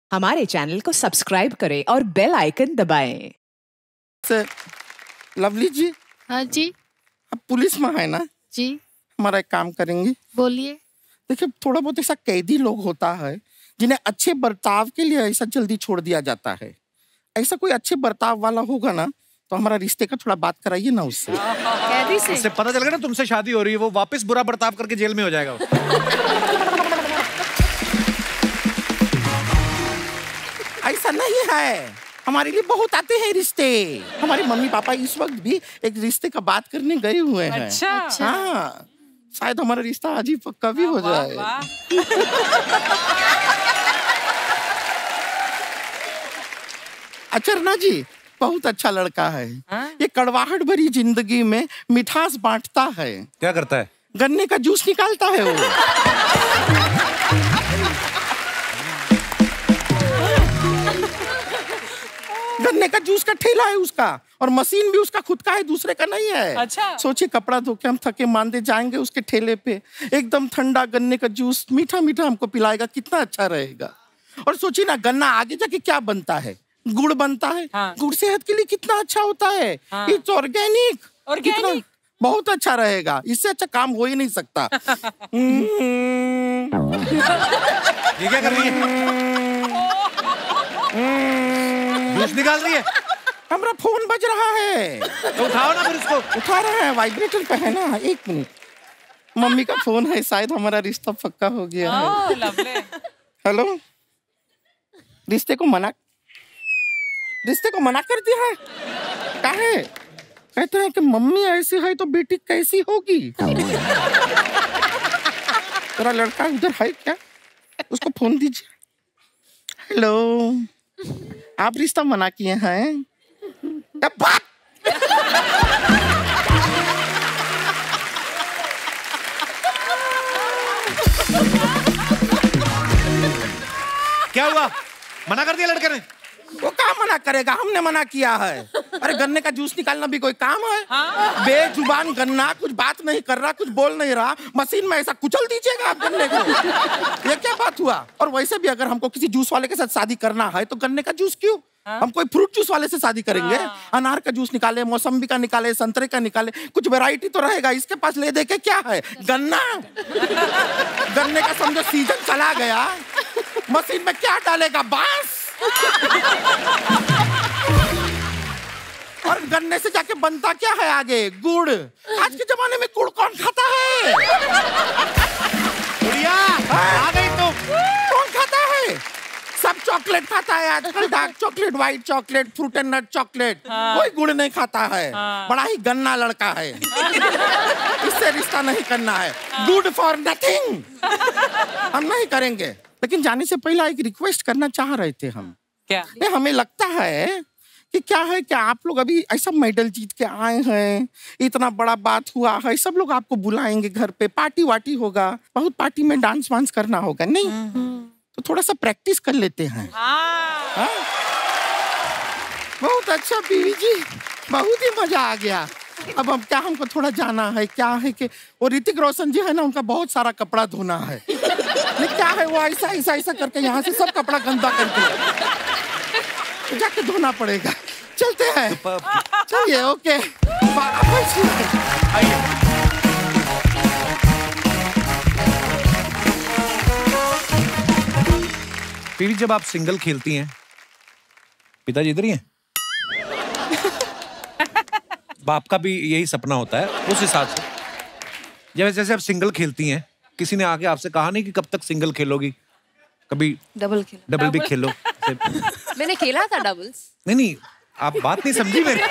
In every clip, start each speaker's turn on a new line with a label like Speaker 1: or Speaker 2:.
Speaker 1: हमारे चैनल को सब्सक्राइब करें और बेल आइकन दबाएं।
Speaker 2: सर, लवली जी।
Speaker 3: हाँ जी।
Speaker 2: आप पुलिस में है ना
Speaker 3: जी।
Speaker 2: हमारा एक काम करेंगे।
Speaker 3: बोलिए।
Speaker 2: देखिए, थोड़ा बहुत ऐसा कैदी लोग होता है जिन्हें अच्छे बर्ताव के लिए ऐसा जल्दी छोड़ दिया जाता है। ऐसा कोई अच्छे बर्ताव वाला होगा ना तो हमारा रिश्ते का थोड़ा बात कराइए ना उससे।
Speaker 3: कैदी से?
Speaker 4: उससे पता चल गया ना तुमसे शादी हो रही है, वो वापस बुरा बर्ताव करके जेल में हो जाएगा।
Speaker 2: ऐसा नहीं है, हमारे लिए बहुत आते हैं रिश्ते। हमारे मम्मी पापा इस वक्त भी एक रिश्ते का बात करने गए हुए हैं।
Speaker 3: अच्छा।
Speaker 2: हाँ, शायद हमारा रिश्ता आज ही पक्का भी हो जाए। अचरना जी बहुत अच्छा लड़का है। ये कड़वाहट भरी जिंदगी में मिठास बांटता है।
Speaker 4: क्या करता है?
Speaker 2: गन्ने का जूस निकालता है वो। गन्ने का जूस का ठेला है उसका और मशीन भी उसका खुद का है, दूसरे का नहीं है।
Speaker 3: अच्छा।
Speaker 2: सोचिए, कपड़ा धो के हम थके मांदे जाएंगे उसके ठेले पे, एकदम ठंडा गन्ने का जूस मीठा मीठा हमको पिलाएगा, कितना अच्छा रहेगा। और सोचिए ना, गन्ना आगे जाके क्या बनता है, गुड़ बनता है।
Speaker 3: हाँ।
Speaker 2: गुड़ सेहत के लिए कितना अच्छा होता है।
Speaker 3: हाँ।
Speaker 2: It's organic.
Speaker 3: ऑर्गेनिक
Speaker 2: बहुत अच्छा रहेगा, इससे अच्छा काम हो ही नहीं सकता।
Speaker 4: ये क्या कर रही है? जूस निकाल रही है?
Speaker 2: हमारा फोन बज रहा है।
Speaker 4: तो उठाओ ना फिर उसको।
Speaker 2: उठा रहा है, वाइब्रेटर पे है ना। एक मिनट, मम्मी का फोन है, शायद हमारा रिश्ता पक्का हो गया है। हेलो, रिश्ते को मना कर दिया है। काहे? कहते हैं कि मम्मी ऐसी है तो बेटी कैसी होगी। तेरा लड़का उधर है क्या? उसको फोन दीजिए। हेलो, आप रिश्ता मना किए हैं?
Speaker 4: क्या हुआ? मना कर दिया लड़के ने?
Speaker 2: वो काम मना करेगा, हमने मना किया है। अरे गन्ने का जूस निकालना भी कोई काम है? हाँ। बेजुबान गन्ना कुछ बात नहीं कर रहा, कुछ बोल नहीं रहा, मशीन में ऐसा कुचल दीजिएगा आप गन्ने को। ये क्या बात हुआ? और वैसे भी अगर हमको किसी जूस वाले के साथ शादी करना है तो गन्ने का जूस क्यों? हम कोई फ्रूट जूस वाले से शादी करेंगे। अनार का जूस निकाले, मौसम्बी का निकाले, संतरे का निकाले, कुछ वैरायटी तो रहेगा। इसके पास ले दे के क्या है, गन्ना। गन्ने का समझो सीजन चला गया, मशीन में क्या डालेगा, बांस। और गन्ने से जाके बनता क्या है आगे, गुड़। आज के जमाने में गुड़ कौन खाता है?
Speaker 4: गुड़िया, आ गई तुम।
Speaker 2: कौन खाता है? सब चॉकलेट खाता है आजकल, dark chocolate, white chocolate, fruit and nut chocolate. कोई गुड़ नहीं खाता है। बड़ा ही गन्ना लड़का है। इससे रिश्ता नहीं करना है। Good for nothing. हम नहीं करेंगे। लेकिन जाने से पहले एक रिक्वेस्ट करना चाह रहे थे हम।
Speaker 3: क्या?
Speaker 2: हमें लगता है कि क्या है कि आप लोग अभी ऐसा मेडल जीत के आए हैं, इतना बड़ा बात हुआ है, सब लोग आपको बुलाएंगे घर पे, पार्टी वार्टी होगा, बहुत पार्टी में डांस वांस करना होगा, नहीं? तो थोड़ा सा प्रैक्टिस कर लेते हैं। हाँ? बहुत अच्छा बीवी जी, बहुत ही मजा आ गया। अब क्या हमको थोड़ा जाना है, क्या है कि वो ऋतिक रोशन जी है ना, उनका बहुत सारा कपड़ा धोना है। लेकिन क्या है, वो ऐसा ऐसा ऐसा करके यहाँ से सब कपड़ा गंदा करके जाके धोना पड़ेगा। चलते हैं, चलिए। ओके,
Speaker 4: पीवी, जब आप सिंगल खेलती हैं, पिताजी इधर ही हैं? बाप का भी यही सपना होता है उस हिसाब से। जैसे जैसे आप सिंगल खेलती हैं, किसी ने आके आपसे कहा नहीं कि कब तक सिंगल खेलोगी? कभी डबल भी खेलो।
Speaker 3: मैंने खेला था डबल्स।
Speaker 4: नहीं, आप बात नहीं समझी मेरी।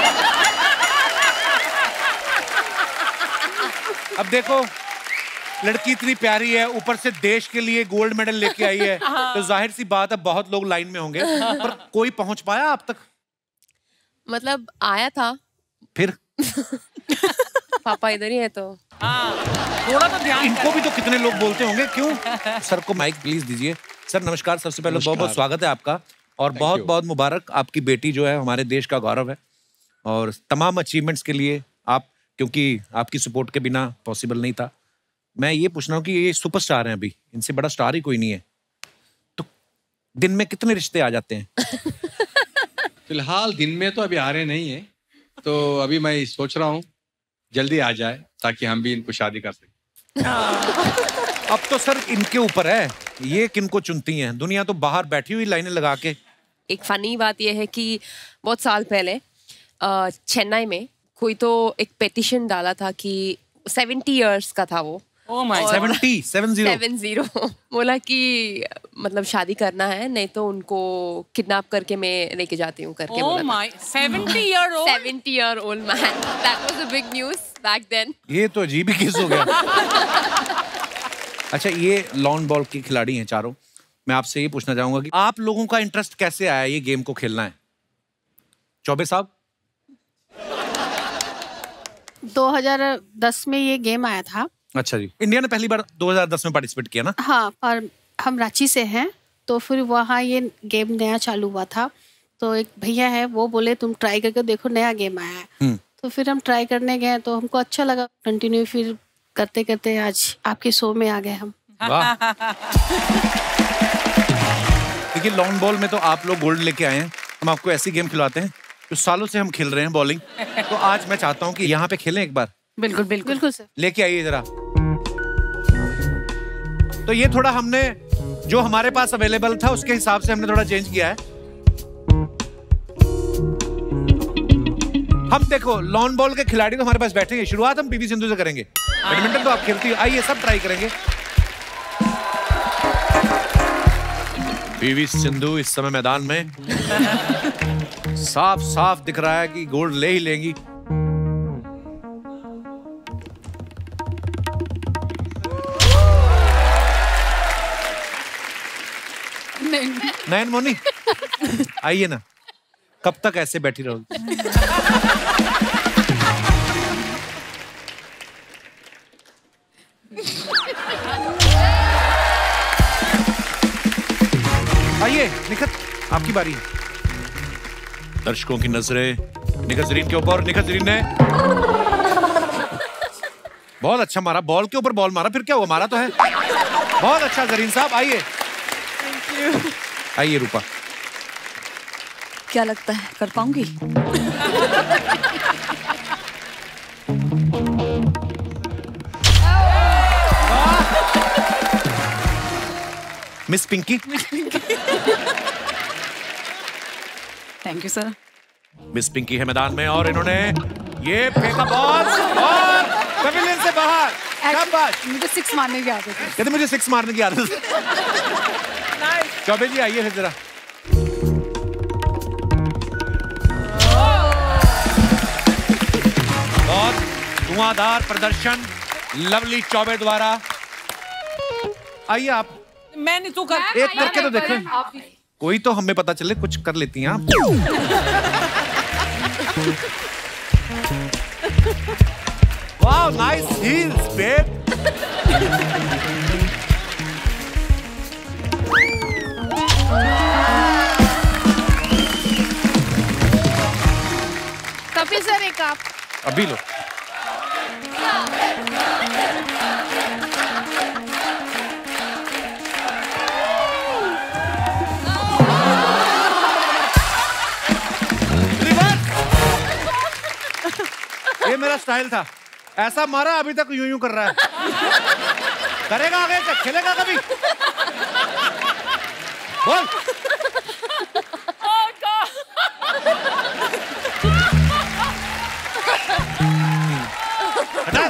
Speaker 4: अब देखो, लड़की इतनी प्यारी है, ऊपर से देश के लिए गोल्ड मेडल लेके आई है, तो जाहिर सी बात है बहुत लोग लाइन में होंगे, पर कोई पहुंच पाया आप तक?
Speaker 3: मतलब आया था।
Speaker 4: फिर
Speaker 3: पापा इधर ही है तो
Speaker 4: थोड़ा तो ध्यान। इनको भी तो कितने लोग बोलते होंगे। क्यों? सर को माइक प्लीज दीजिए। सर नमस्कार, सबसे पहले बहुत बहुत स्वागत है आपका, और बहुत बहुत मुबारक। आपकी बेटी जो है हमारे देश का गौरव है, और तमाम अचीवमेंट्स के लिए आप, क्योंकि आपकी सपोर्ट के बिना पॉसिबल नहीं था। मैं ये पूछ रहा हूँ कि ये सुपरस्टार हैं, अभी इनसे बड़ा स्टार ही कोई नहीं है, तो दिन में कितने रिश्ते आ जाते हैं?
Speaker 5: फिलहाल दिन में तो अभी आ रहे नहीं है, तो अभी मैं सोच रहा हूँ जल्दी आ जाए ताकि हम भी इनको शादी कर सकें।
Speaker 4: अब तो सर इनके ऊपर है, ये किनको चुनती हैं? दुनिया तो बाहर बैठी हुई लाइनें लगा के।
Speaker 3: एक फनी बात यह है कि बहुत साल पहले चेन्नई में कोई तो एक पेटिशन डाला था कि 70 इयर्स का था वो।
Speaker 6: Oh my God.
Speaker 3: 70 बोला कि मतलब शादी करना है, नहीं तो उनको किडनैप करके मैं लेके जाती हूँ करके
Speaker 6: Oh
Speaker 3: बोला
Speaker 6: my, 70-year-old.
Speaker 3: 70-year-old man. That was a big news back then.
Speaker 4: ये तो अजीब ही केस हो गया। अच्छा, ये लॉन बॉल के खिलाड़ी हैं चारों। मैं आपसे ये पूछना चाहूंगा कि आप लोगों का इंटरेस्ट कैसे आया ये गेम को खेलना है? चौबे साहब?
Speaker 7: 2010 में ये गेम आया था।
Speaker 4: अच्छा जी, इंडिया ने पहली बार 2010 में पार्टिसिपेट किया ना?
Speaker 7: हाँ, और हम रांची से हैं, तो फिर वहाँ ये गेम नया चालू हुआ था। तो एक भैया है, वो बोले तुम ट्राई करके देखो, नया गेम आया है। तो फिर हम ट्राई करने गए, तो हमको अच्छा लगा। कंटिन्यू फिर करते करते आज आपके शो में आ गए हम।
Speaker 4: वाह। देखिए, लॉन बॉल में तो आप लोग गोल्ड लेके आए हैं। हम आपको ऐसी गेम खिलवाते हैं जो सालों से हम खेल रहे हैं, बॉलिंग। तो आज मैं चाहता हूँ कि यहाँ पे खेलें एक बार।
Speaker 6: बिल्कुल बिल्कुल
Speaker 7: बिल्कुल सर।
Speaker 4: लेके आइए जरा। तो ये थोड़ा हमने जो हमारे पास अवेलेबल था उसके हिसाब से हमने थोड़ा चेंज किया है। हम देखो, लॉन बॉल के खिलाड़ी तो हमारे पास बैठे हैं। शुरुआत हम पीवी सिंधु से करेंगे। बैडमिंटन तो आप खेलती हो, आइए सब ट्राई करेंगे। पीवी सिंधु इस समय मैदान में साफ साफ दिख रहा है कि गोल्ड ले ही लेंगी। नयन मोनी, आइए ना। कब तक ऐसे बैठी रहोगी? आइए निखत, आपकी बारी है। दर्शकों की नजरें निखत जरीन के ऊपर। निखत जरीन ने बहुत अच्छा मारा, बॉल के ऊपर बॉल मारा, फिर क्या हुआ, मारा तो है। बहुत अच्छा जरीन साहब, आइए। आइए रूपा।
Speaker 1: क्या लगता है कर पाऊंगी?
Speaker 4: Miss Pinky.
Speaker 1: Thank you sir.
Speaker 4: Miss Pinky है मैदान में और इन्होंने ये फेंका बॉल और पवेलियन से बाहर। शाबाश।
Speaker 7: मुझे 6 मारने की आदत है।
Speaker 4: कहते मुझे 6 मारने की आदत है। चौबे जी आइए फिर जरा। बहुत धुआंधार प्रदर्शन लवली चौबे द्वारा। आइए आप।
Speaker 6: मैं नहीं, तू कर।
Speaker 4: एक करके तो देखें, कोई तो हमें पता चले कुछ कर लेती हैं आप। Wow, nice heels babe.
Speaker 7: Kapil sir, एक आप।
Speaker 4: अभी लो। ये मेरा स्टाइल था, ऐसा मारा अभी तक यूं यूं कर रहा है। करेगा आगे तक, खेलेगा कभी? बोल। हटा।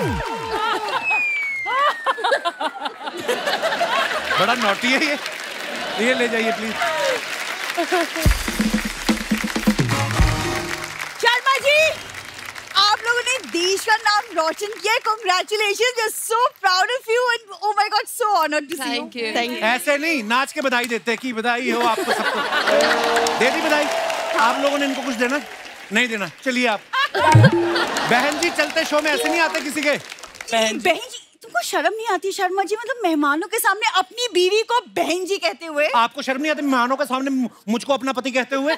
Speaker 4: बड़ा नॉटी है ये ले जाइए प्लीज।
Speaker 1: शर्मा जी, आप लोगों ने देश का नाम रोशन किया। Congratulations, we're so proud of you and oh my God, so honored to see you.
Speaker 3: Thank you.
Speaker 1: Thank you.
Speaker 4: ऐसे नहीं, नाच के बधाई देते कि बधाई हो आपको सबको। दे दी बधाई। आप लोगों ने इनको कुछ देना? नहीं देना, चलिए आप। बहन जी चलते शो में ऐसे नहीं आते किसी के।
Speaker 1: बहन जी, तुमको शर्म नहीं आती शर्मा जी? मतलब मेहमानों के सामने अपनी बीवी को बहन जी कहते हुए।
Speaker 4: आपको शर्म नहीं आती मेहमानों के सामने मुझको अपना पति कहते हुए?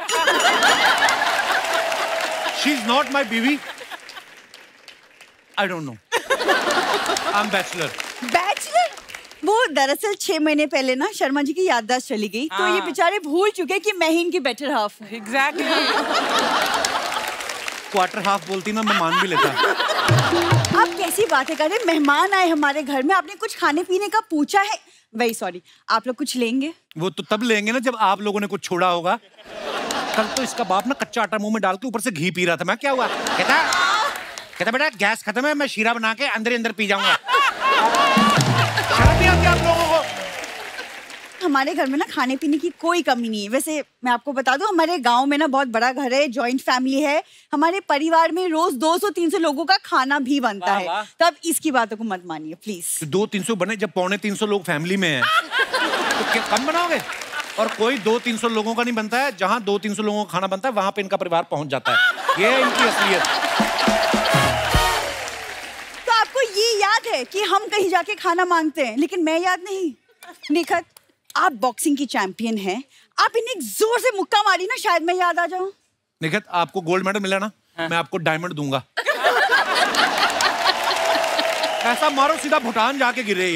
Speaker 4: She is not my बीवी। I don't know. I'm bachelor.
Speaker 1: Bachelor? वो दरअसल 6 महीने पहले ना शर्मा जी की याददाश्त चली गई, तो ये बेचारे भूल चुके कि मैं ही इनकी बेटर हाफ हूँ।
Speaker 6: एग्जैक्टली।
Speaker 4: क्वार्टर हाफ बोलती ना, मैं मान भी लेता।
Speaker 1: आप कैसी बातें कर रहे हैं? मेहमान आए हमारे घर में, आपने कुछ खाने पीने का पूछा है? वेरी सॉरी, आप लोग कुछ लेंगे?
Speaker 4: वो तो तब लेंगे ना जब आप लोगों ने कुछ छोड़ा होगा। कल तो इसका बाप ना कच्चा आटा मुंह में डाल के ऊपर से घी पी रहा था। मैं क्या हुआ? कहता बेटा गैस खत्म है, मैं शीरा बना के अंदर अंदर पी जाऊंगा। शर्म नहीं आती आप लोगों को?
Speaker 1: हमारे घर में ना खाने पीने की कोई कमी नहीं है। वैसे मैं आपको बता दूं, हमारे गांव में ना बहुत बड़ा घर है, जॉइंट फैमिली है। हमारे परिवार में रोज 200-300 लोगों का खाना भी बनता है। तब इसकी बातों को मत मानिए प्लीज।
Speaker 4: 200-300 बने जब 250 लोग फैमिली में हैं, तो क्या कम बनाओगे? और कोई 200-300 लोगों का नहीं बनता है। जहाँ 200-300 लोगों का खाना बनता है वहां पे इनका परिवार पहुंच जाता है। ये इनकी असलियत।
Speaker 1: तो आपको ये याद है कि हम कहीं जाके खाना मांगते हैं, लेकिन मैं याद नहीं? निखत, आप बॉक्सिंग की चैंपियन हैं, आप इन्हें एक जोर से मुक्का मारी ना, शायद मैं याद आ जाऊं।
Speaker 4: निखत, आपको गोल्ड मेडल मिला ना, मैं आपको डायमंड दूंगा। ऐसा मारो सीधा भूटान जाके गिरे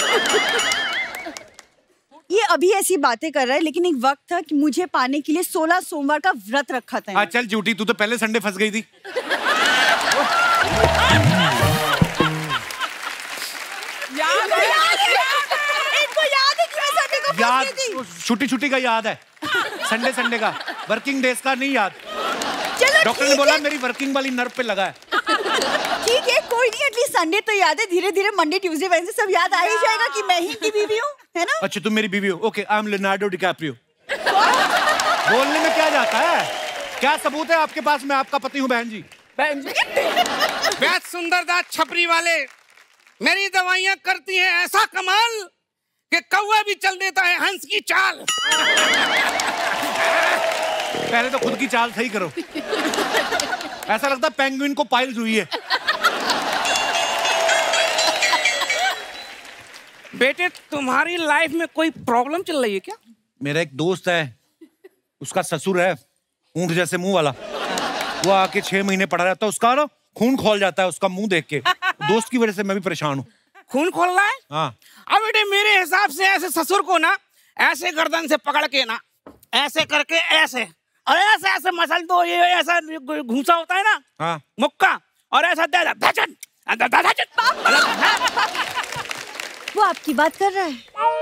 Speaker 1: ये अभी ऐसी बातें कर रहा है, लेकिन एक वक्त था कि मुझे पाने के लिए 16 सोमवार का व्रत रखा था।
Speaker 4: चल झूठी, तू तो पहले संडे फंस गई थी। याद छुट्टी का याद है, संडे का, वर्किंग डेज का नहीं याद। डॉक्टर ने बोला मेरी वर्किंग वाली नर्व पे लगा है।
Speaker 1: ठीक है, कोई नहीं, एटलीस्ट संडे तो याद है। धीरे धीरे मंडे ट्यूसडे वेडनेसडे सब याद आ ही जाएगा कि मैं ही इनकी बीवी हूँ, है ना?
Speaker 4: अच्छा तुम मेरी बीवी हो? Okay, I am Leonardo DiCaprio. बोलने में क्या जाता है? क्या सबूत है आपके पास मैं आपका पति हूँ बहन जी?
Speaker 8: बेहद सुंदरदास छपरी वाले, मेरी दवाइयाँ करती हैं ऐसा कमाल कि कौवा भी चल देता है हंस की चाल।
Speaker 4: पहले तो खुद की चाल सही करो। ऐसा लगता है पेंगुइन को पाइल्स हुई है।
Speaker 8: बेटे, तुम्हारी लाइफ में कोई प्रॉब्लम चल रही है क्या?
Speaker 4: मेरा एक दोस्त है, उसका ससुर है ऊंट जैसे मुंह वाला। वो आके 6 महीने पड़ा रहता है, उसका ना खून खोल जाता है उसका मुंह देख के। दोस्त की वजह से मैं भी परेशान हूँ।
Speaker 8: खून खोल रहा है?
Speaker 4: हाँ।
Speaker 8: अब बेटे मेरे हिसाब से ऐसे ससुर को ना ऐसे गर्दन से पकड़ के ना ऐसे करके ऐसे और ऐसे ऐसे मसल दो। ये ऐसा घूसा होता है ना,
Speaker 4: हाँ,
Speaker 8: मुक्का, और ऐसा दे धचन।
Speaker 1: वो आपकी बात कर रहा है?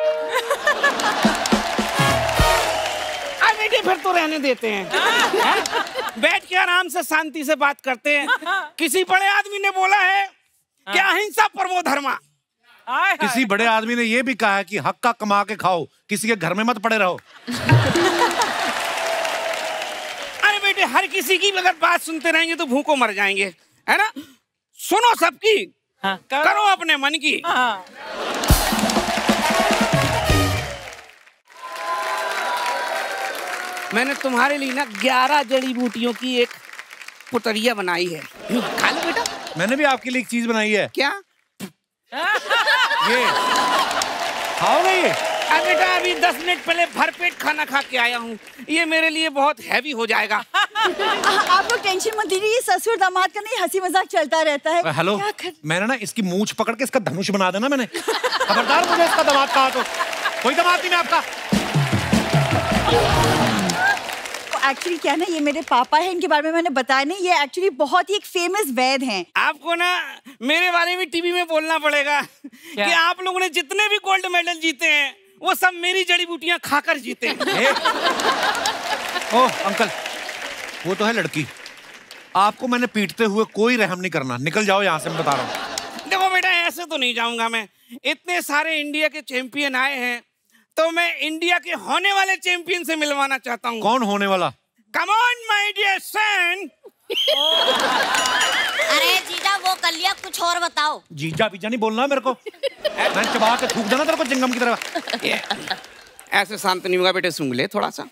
Speaker 8: बेटे फिर तो रहने देते हैं। बैठ के आराम से शांति से बात करते हैं। किसी बड़े आदमी ने बोला है कि अहिंसा परमो धर्मा।
Speaker 4: किसी बड़े आदमी ने ये भी कहा है कि हक का कमा के खाओ, किसी के घर में मत पड़े रहो।
Speaker 8: अरे बेटे, हर किसी की अगर बात सुनते रहेंगे तो भूखों मर जाएंगे, है ना? सुनो सबकी, करो अपने मन की। मैंने तुम्हारे लिए ना 11 जड़ी बूटियों की एक पुतरिया बनाई है, खा लो बेटा।
Speaker 4: मैंने भी आपके लिए एक चीज बनाई है।
Speaker 8: क्या?
Speaker 4: ये खाओगे ये?
Speaker 8: बेटा अभी 10 मिनट पहले भरपेट खाना खा के आया हूँ, ये मेरे लिए बहुत हैवी हो जाएगा।
Speaker 1: आप लोग टेंशन मत लीजिए, ससुर दामाद का नहीं हंसी मजाक चलता रहता है।
Speaker 4: हेलो, मैंने ना इसकी मूंछ पकड़ के इसका धनुष बना देना मैंने। खबरदार मुझे इसका दामाद कहा तो। कोई दामाद नहीं मैं आपका।
Speaker 1: एक्चुअली क्या ना, ये मेरे पापा है, इनके बारे में मैंने बताया नहीं। ये एक्चुअली बहुत ही एक फेमस वैद्य हैं।
Speaker 8: आपको ना मेरे बारे में टीवी में बोलना पड़ेगा कि आप लोगों ने जितने भी गोल्ड मेडल जीते हैं वो सब मेरी जड़ी बूटियां खाकर जीते हैं।
Speaker 4: ओह अंकल, वो तो है लड़की। आपको मैंने पीटते हुए कोई रहम नहीं करना। निकल जाओ यहाँ से, मैं बता रहा हूँ।
Speaker 8: देखो बेटा, ऐसे तो नहीं जाऊंगा मैं। इतने सारे इंडिया के चैंपियन आए हैं तो मैं इंडिया के होने वाले चैंपियन से मिलवाना चाहता हूँ।
Speaker 4: कौन होने वाला?
Speaker 8: Come on my dear son.
Speaker 9: अरे जीजा, वो कर लिया, कुछ और बताओ।
Speaker 4: जीजा बीजा नहीं बोलना मेरे को। मैं चबा के थूक देना तेरे को चिंगम की तरह।
Speaker 8: ऐसे शांत नहीं होगा बेटे, सूंघ ले थोड़ा सा।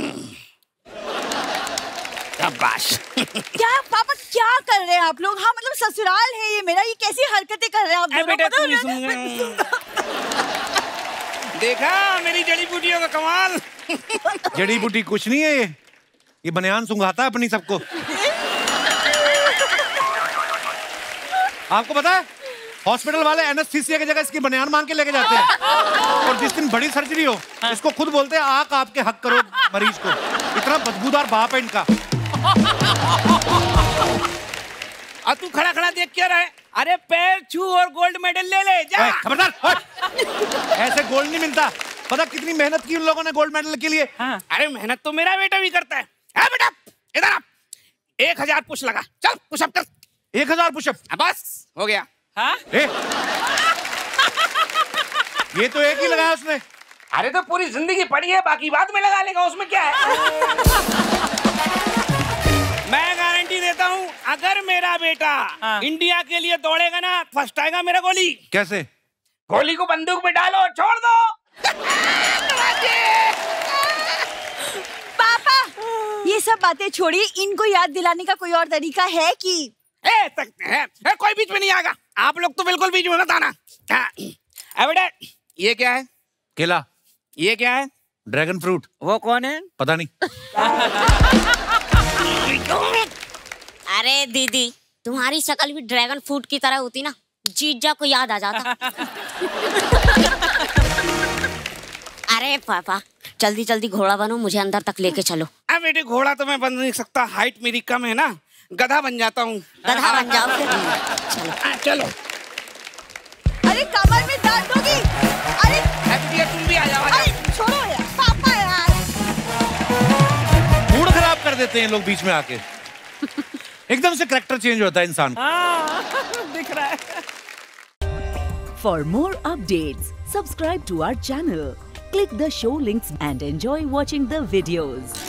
Speaker 8: शाबाश।
Speaker 1: क्या पापा, क्या कर रहे हैं आप लोग? हाँ मतलब ससुराल है ये मेरा, ये कैसी हरकतें कर रहे हैं आप दोनों?
Speaker 8: बेटे तू भी सूंघ। देखा मेरी जड़ी बूटियों का कमाल।
Speaker 4: जड़ी बूटी कुछ नहीं है, ये बनियान सुंघाता है अपनी सबको। आपको पता है हॉस्पिटल वाले एनेस्थीसिया की जगह इसकी बनियान मांग के लेके जाते हैं। और जिस दिन बड़ी सर्जरी हो इसको खुद बोलते हैं आक आपके हक करो मरीज को। इतना बदबूदार बाप है इनका।
Speaker 8: और तू खड़ा खड़ा देख क्या रहा है? अरे पैर छू और गोल्ड मेडल ले ले जा।
Speaker 4: खबरदार, ऐसे गोल्ड नहीं मिलता। पता कितनी मेहनत की उन लोगों ने गोल्ड मेडल के लिए।
Speaker 8: अरे मेहनत तो मेरा बेटा भी करता है। बेटा इधर आ, 1000 पुश लगा, चल पुशअप कर।
Speaker 4: 1000 पुशअप?
Speaker 8: बस हो गया।
Speaker 4: ये तो एक ही लगाया उसने।
Speaker 8: अरे तो पूरी जिंदगी पड़ी है, बाकी बाद में लगा लेगा, उसमें क्या है। मैं गारंटी देता हूँ अगर मेरा बेटा इंडिया के लिए दौड़ेगा ना, फर्स्ट आएगा मेरा गोली।
Speaker 4: कैसे?
Speaker 8: गोली को बंदूक में डालो और छोड़ दो।
Speaker 1: पापा ये सब बातें छोड़िए, इनको याद दिलाने का कोई और तरीका है कि?
Speaker 8: कोई बीच में नहीं आएगा। आप लोग तो बिल्कुल बीच में मत आना। बेटा ये क्या है?
Speaker 4: केला।
Speaker 8: ये क्या है?
Speaker 4: Dragon fruit.
Speaker 8: वो कौन है?
Speaker 4: पता नहीं।
Speaker 9: अरे दीदी, तुम्हारी शक्ल भी ड्रैगन फ्रूट की तरह होती ना, जीजा को याद आ जाता। अरे पापा जल्दी जल्दी घोड़ा बनो, मुझे अंदर तक लेके चलो।
Speaker 8: अब बेटे घोड़ा तो मैं बन नहीं सकता, हाइट मेरी कम है ना, गधा बन जाता हूँ।
Speaker 9: गधा बन जाओ फिर।
Speaker 8: चलो।
Speaker 1: अरे कमर में दर्द होगी। अरे
Speaker 8: तुम भी आ जाओ।
Speaker 1: अरे छोड़ो यार पापा यार।
Speaker 4: मूड खराब कर देते हैं लोग बीच में आके। एकदम से कैरेक्टर चेंज होता है इंसान का।
Speaker 8: दिख रहा है।
Speaker 10: For more updates, subscribe to our channel, click the show links and enjoy watching the videos.